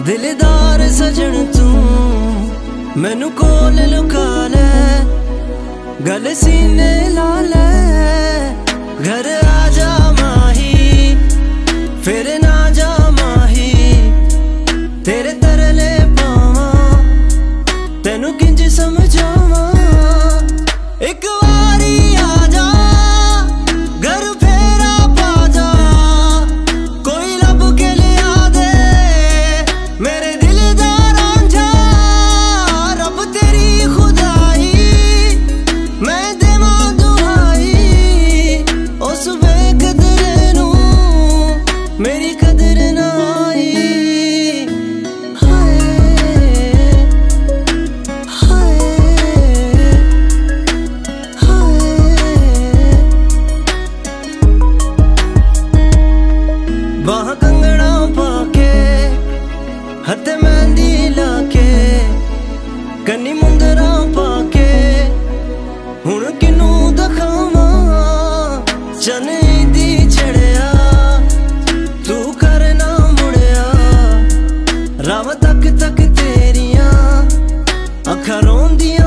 दिलदार सजन तू मैनू कोल लुका ले, गल सीने ला ले, घर आजा माही फिर ना जा माही, तेरे तरले पावा तेनू किंज समझावा। एक वारी आजा घर फेरा पा जा, कोई लब के लिया दे मेरे दिल दा रांझा। रब तेरी खुदाई मैं देवा दुआई, उस बेकदरे नू मेरी कदर ना आई। हाय हाय बाह कंगना पाके हत्थे मेहंदी लाके, कन्नी मुंदरा पाके हुण किनू दखावा। चन दी चढ़िया तू करना मुड़िया, राव तक तक तेरिया अखां रोंदियां